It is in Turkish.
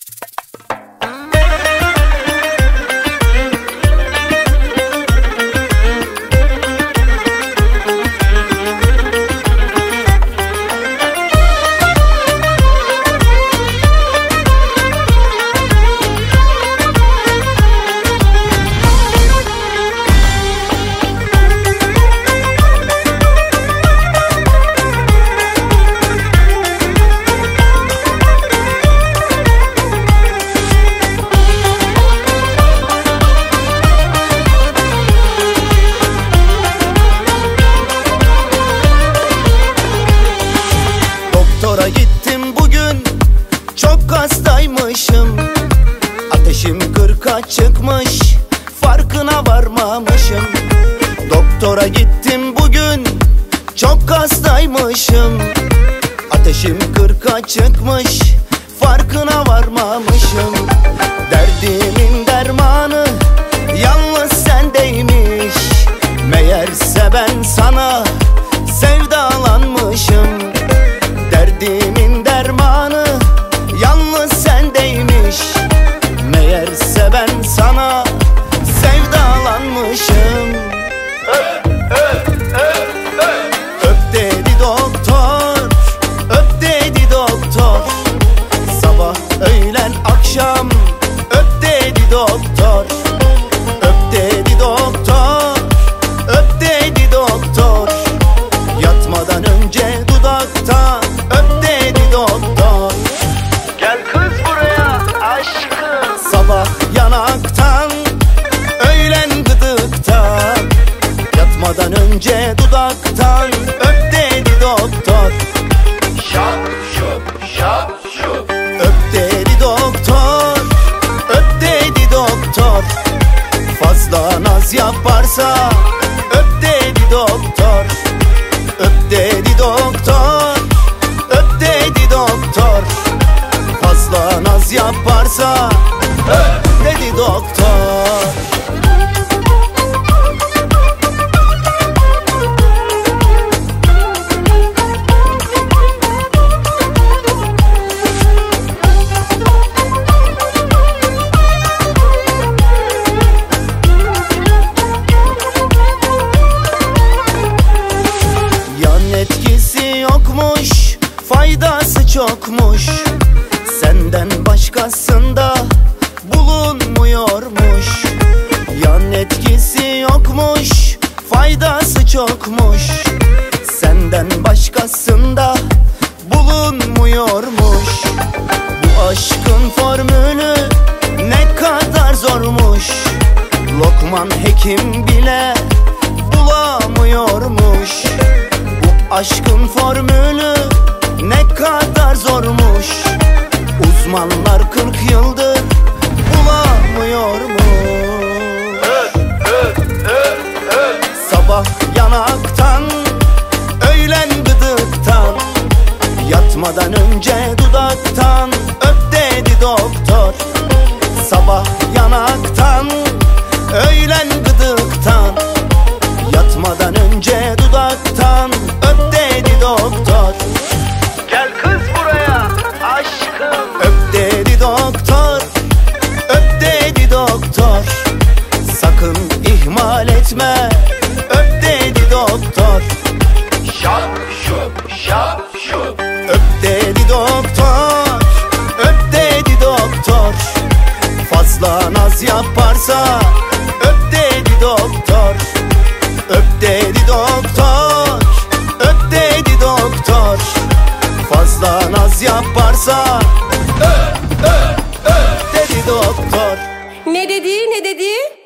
Doktora gittim bugün, çok hastaymışım. Ateşim 40'a çıkmış, farkına varmamışım. Doktora gittim bugün, çok hastaymışım. Ateşim 40'a çıkmış, farkına varmamışım. Derdimin dermanı yalnız sendeymiş. Meğerse ben sana sevdalanmışım. Derdimin dermanı yalnız sendeymiş. Meğerse ben sana sevdalanmışım. Öp dedi doktor, öp dedi doktor. Sabah, öğlen, akşam öp dedi doktor. Öp dedi doktor, öp dedi doktor. Yatmadan önce dudaktan öp dedi doktor. Gel kız buraya aşkım. Sabah yanaktan, öğlen gıdıktan. Yatmadan önce dudaktan öp dedi doktor. Şap şup şap şup. Öp dedi doktor, öp dedi doktor. Fazla naz yaparsa öp dedi doktor. Öp dedi doktor, öp dedi doktor. Fazla naz yaparsa öp dedi doktor. Etkisi yokmuş, faydası çokmuş. Senden başkasında bulunmuyormuş. Yan etkisi yokmuş, faydası çokmuş. Senden başkasında bulunmuyormuş. Bu aşkın formülü ne kadar zormuş. Lokman hekim bile bulamıyormuş. Aşkın formülü ne kadar zormuş. Uzmanlar 40 yıldır bulamıyormuş. Sabah yanaktan, öğlen gıdıktan. Yatmadan önce dudaktan öp dedi doktor. Sabah yanaktan, öğlen gıdıktan. Yatmadan önce dudaktan öp dedi doktor. Gel kız buraya aşkım. Öp dedi doktor, öp dedi doktor. Sakın ihmal etme, öp dedi doktor. Şap şup şap şup. Öp dedi doktor, öp dedi doktor. Fazla naz yaparsa öp dedi doktor. Öp dedi doktor, öp dedi doktor. Fazla naz yaparsa öp dedi doktor. Ne dedi, ne dedi?